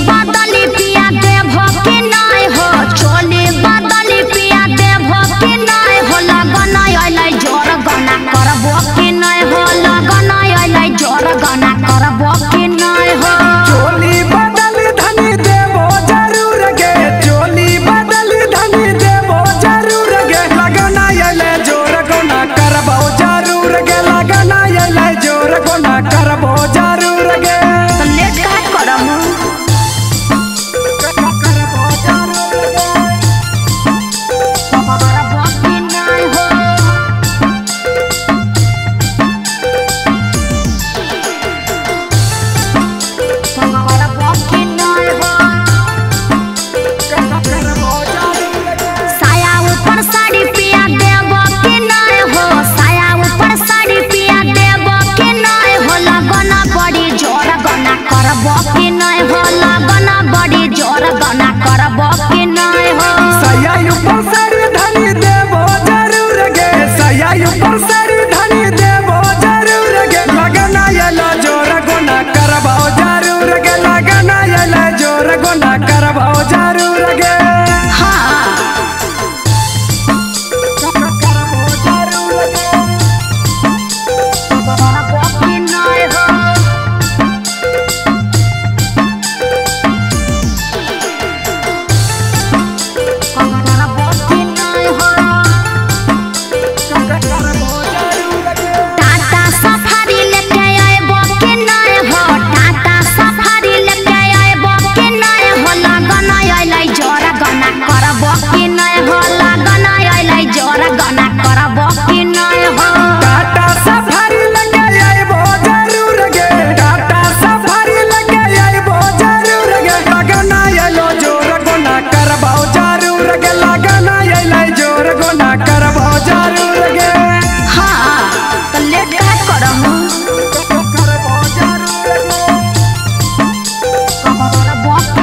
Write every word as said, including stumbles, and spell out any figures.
बदली पिया देव के नाय हो चोली बदली पिया देव के नाय हो लगन आइलै जोर गना करबो के नाय हो लगन आइलै जोर गना करबो के नाय हो चोली बदली धनी देवो जरूर गे चोली बदली धनी देवो जरूर गे लगन आइलै जोर गना करबो जरूर गे लगन आइलै जोर गना करबो जरूर गे तो लेट का करम करबो जरूर गे करबो के नाय हो करबो के नाय हो साया ऊपर साड़ी पिया देव के नाय हो साया ऊपर साड़ी पिया देव के नाय हो लगन बड़ी जोर गना करबो के नाय हो लगन बड़ी जोर गना करबो के नाय हो सया ऊपर साड़ी धनी देवो जरूर गे सया ऊपर साड़ी धनी देवो जरूर गे लगन आइलै जोर गना करबो जरूर गे लगन आइलै जोर गना करबो जरूर गे हाँ करबो जरूर गे करबो के नाय हो करबो के नाय हो टाटा सफारी लेके आइबो के नाय हो टाटा सफारी लेके आइबो के नाय हो लगन आइलै जोर गना करबो के नाय हो लगन आइलै जोर गना करबो के नाय हो टाटा सफारी लगे आइबो जरूर गे टाटा सफारी लगे आइबो जरूर गे लगन आइलो जोर गना करबो जरूर गे लगन आइलै जोर गना करबो जरूर गे हाँ तो लेट का करम करबो जरूर गे करबो के